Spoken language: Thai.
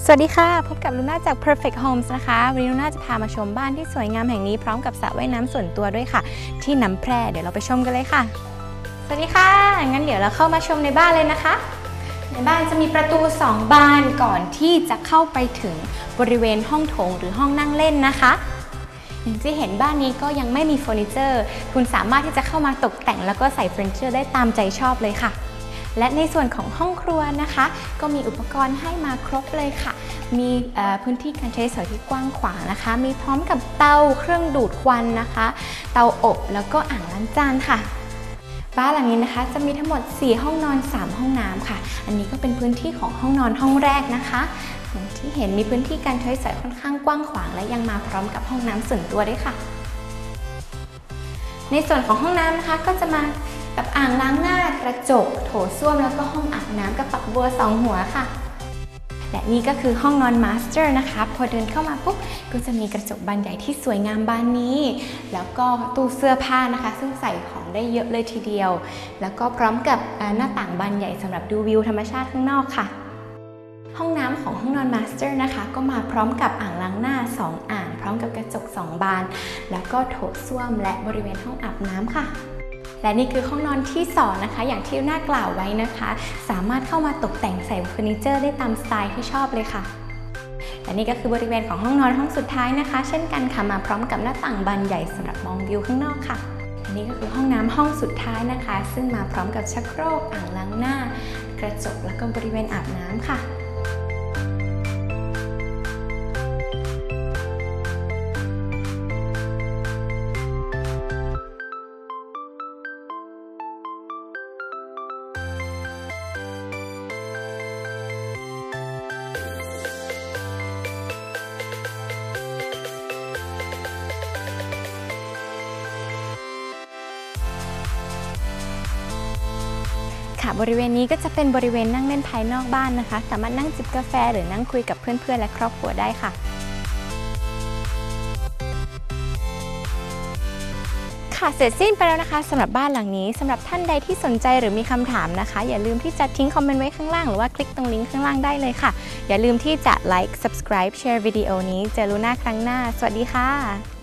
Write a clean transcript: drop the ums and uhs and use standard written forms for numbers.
สวัสดีค่ะพบกับลูน่าจาก Perfect Homes นะคะวันนี้ลูน่าจะพามาชมบ้านที่สวยงามแห่งนี้พร้อมกับสระว่ายน้ำส่วนตัวด้วยค่ะที่น้ำแพร่เดี๋ยวเราไปชมกันเลยค่ะสวัสดีค่ะงั้นเดี๋ยวเราเข้ามาชมในบ้านเลยนะคะในบ้านจะมีประตู2บานก่อนที่จะเข้าไปถึงบริเวณห้องโถงหรือห้องนั่งเล่นนะคะอย่างที่เห็นบ้านนี้ก็ยังไม่มีเฟอร์นิเจอร์คุณสามารถที่จะเข้ามาตกแต่งแล้วก็ใส่เฟอร์นิเจอร์ได้ตามใจชอบเลยค่ะและในส่วนของห้องครัวนะคะก็มีอุปกรณ์ให้มาครบเลยค่ะมีพื้นที่การใช้สอยที่กว้างขวางนะคะมีพร้อมกับเตาเครื่องดูดควันนะคะเตาอบแล้วก็อ่างล้างจานค่ะบ้านหลังนี้นะคะจะมีทั้งหมด4ห้องนอน3ห้องน้ำค่ะอันนี้ก็เป็นพื้นที่ของห้องนอนห้องแรกนะคะอย่างที่เห็นมีพื้นที่การใช้สอยค่อนข้างกว้างขวางและยังมาพร้อมกับห้องน้ำส่วนตัวด้วยค่ะในส่วนของห้องน้ำนะคะก็จะมากับอ่างล้างหน้ากระจกโถส้วมแล้วก็ห้องอาบน้ำกับฝักบัว2หัวค่ะและนี่ก็คือห้องนอนมาสเตอร์นะคะพอเดินเข้ามาปุ๊บก็จะมีกระจกบานใหญ่ที่สวยงามบานนี้แล้วก็ตู้เสื้อผ้านะคะซึ่งใส่ของได้เยอะเลยทีเดียวแล้วก็พร้อมกับหน้าต่างบานใหญ่สำหรับดูวิวธรรมชาติข้างนอกค่ะห้องน้ำของห้องนอนมาสเตอร์นะคะก็มาพร้อมกับอ่างล้างหน้า2อ่างพร้อมกับกระจก2บานแล้วก็โถส้วมและบริเวณห้องอาบน้ำค่ะและนี่คือห้องนอนที่2นะคะอย่างที่น่ากล่าวไว้นะคะสามารถเข้ามาตกแต่งใส่เฟอร์นิเจอร์ได้ตามสไตล์ที่ชอบเลยค่ะและนี่ก็คือบริเวณของห้องนอนห้องสุดท้ายนะคะเช่นกันค่ะมาพร้อมกับหน้าต่างบานใหญ่สำหรับมองวิวข้างนอกค่ะอันนี้ก็คือห้องน้ำห้องสุดท้ายนะคะซึ่งมาพร้อมกับชักโครกอ่างล้างหน้ากระจกแล้วก็บริเวณอาบน้ำค่ะบริเวณนี้ก็จะเป็นบริเวณนั่งเล่นภายนอกบ้านนะคะสามารถนั่งจิบกาแฟหรือนั่งคุยกับเพื่อนๆและครอบครัวได้ค่ะเสร็จสิ้นไปแล้วนะคะสำหรับบ้านหลังนี้สำหรับท่านใดที่สนใจหรือมีคำถามนะคะอย่าลืมที่จะทิ้งคอมเมนต์ไว้ข้างล่างหรือว่าคลิกตรงลิงก์ข้างล่างได้เลยค่ะอย่าลืมที่จะ Like Subscribe Share วิดีโอนี้เจอลูน่าครั้งหน้าสวัสดีค่ะ